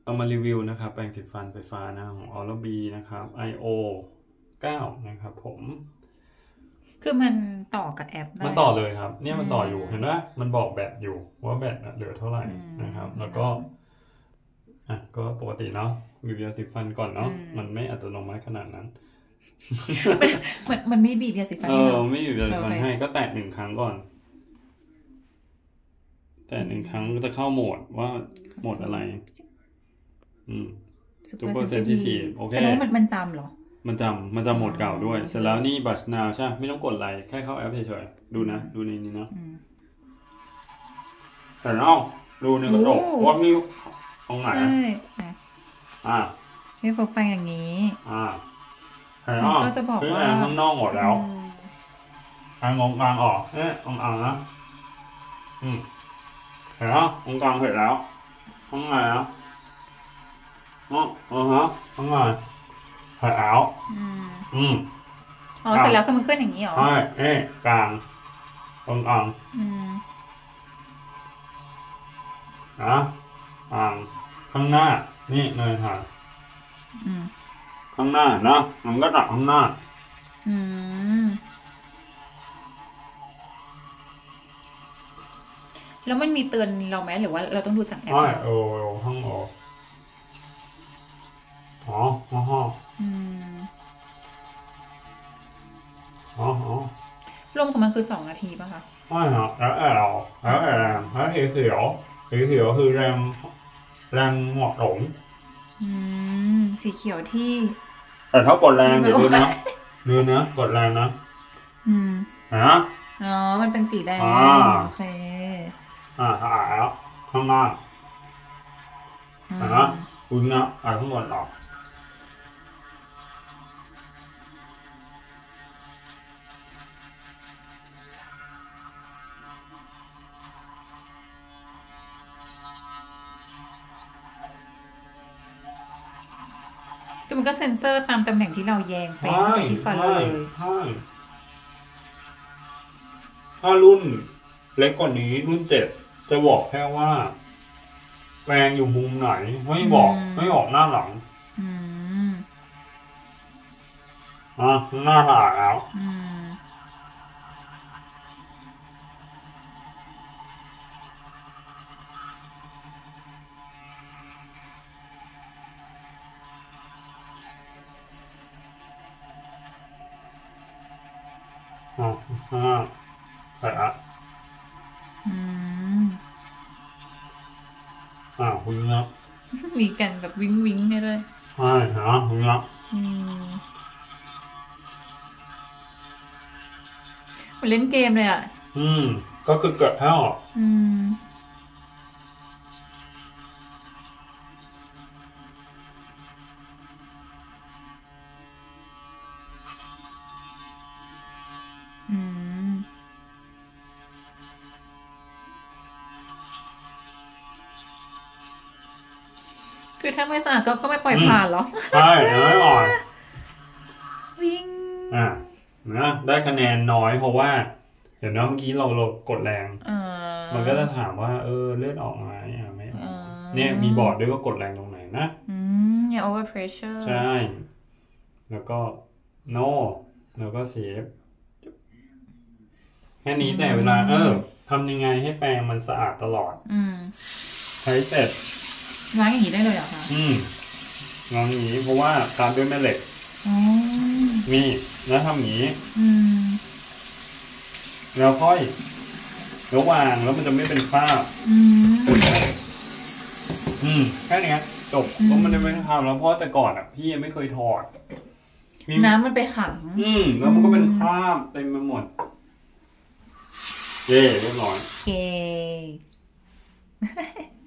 เอามารีวิวนะครับแปรงสีฟันไฟฟ้านะของ Oral-B นะครับ IO 9นะครับผมคือมันต่อกับแอปได้มันต่อเลยครับเนี่ยมันต่ออยู่เห็นไหมมันบอกแบตอยู่ว่าแบตเหลือเท่าไหร่นะครับแล้วก็ก็ปกติเนาะบีบยาสีฟันก่อนเนาะมันไม่อัตโนมัติขนาดนั้นมันไม่บีบยาสีฟันไม่บีบยาสีฟันให้ก็แตะ1 ครั้งก่อนแตะ1 ครั้งก็จะเข้าโหมดว่าโหมดอะไรSuper Sensitive โอเคแสดงว่ามันจำเหรอมันจำโหมดเก่าด้วยเสร็จแล้วนี่ Brush Now ใช่ไม่ต้องกดอะไรแค่เข้าแอปเฉยๆดูนะดูนี่นะแต่นอกดูในกระจกว่ามีตรงไหนไม่พกไปอย่างนี้แต่นอกก็จะบอกว่าข้างนอกหมดแล้วงงกลางออกตรงนะเห็นไหมตรงกลางเสร็จแล้วข้างในนะข้างในเสร็จแล้วเสร็จแล้วคือมันขึ้นอย่างนี้หรอใช่กลางตรงกลางข้างหน้านี่เนยถ่ายข้างหน้านะมันก็ตัดข้างหน้าแล้วมันมีเตือนเราไหมหรือว่าเราต้องดูจากแอปข้างออกลมของมันคือ2 นาทีป่ะคะไม่ครับแล้วแรงแล้วสีเขียวคือแรงเหมาะสมสีเขียวที่แต่ถ้ากดแรงเดี๋ยวดูนะกดแรงนะมันเป็นสีแดงโอเคถ่ายแล้วข้างหน้าคุณนะทั้งหมดออกคือมันก็เซ็นเซอร์ตามตำแหน่งที่เราแยงไปเข้าไปที่ฟันเลยถ้ารุ่นเล็กกว่านี้รุ่น7จะบอกแค่ว่าแปรงอยู่มุมไหนไม่บอกหน้าหลังหน้าถ่ายแล้วใช่คุณนะมีกันแบบวิ้งเนี่ยด้วยใช่คุณนะมันเล่นเกมเลยก็คือเกิดเท่าคือถ้าไม่สะอาดก็ไม่ปล่อยผ่านหรอใช่ไม่ปล่อยวิ่งนะได้คะแนนน้อยเพราะว่าเดี๋ยวเมื่อกี้เรากดแรงมันก็จะถามว่าเลือดออกไหมไม่ออกเนี่ยมีบอกด้วยว่ากดแรงตรงไหนนะอย่า over pressure ใช่แล้วก็ no แล้วก็ save แค่นี้แต่เวลาทำยังไงให้แปรงมันสะอาดตลอดใช้เสร็จล้างอย่างนี้ได้เลยเหรอคะล้างอย่างนี้เพราะว่าตามด้วยแม่เหล็กนี่แล้วทำอย่างนี้แล้วค่อยแล้ววางแล้วมันจะไม่เป็นคราบแค่นี้จบเพราะมันจะไม่ทำแล้วเพราะแต่ก่อนพี่ยังไม่เคยถอดน้ำมันไปขังแล้วมันก็เป็นคราบเต็มไปหมดเย่เรียบร้อย